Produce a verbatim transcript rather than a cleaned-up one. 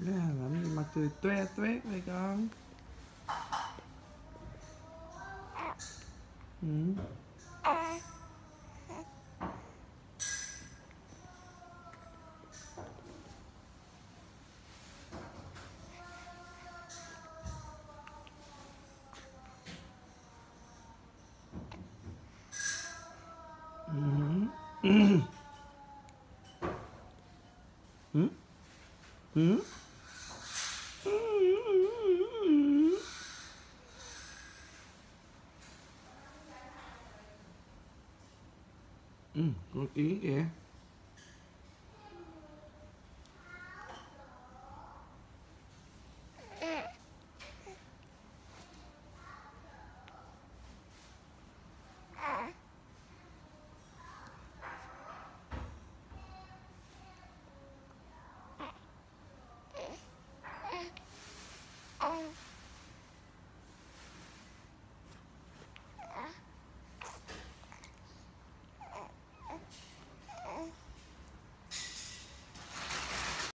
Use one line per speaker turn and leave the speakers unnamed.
À, làm gì mà cười toe toét vậy con? Ừ. Ừ. Ừ. Ừ. Ừ. Ừ, con kiến kìa.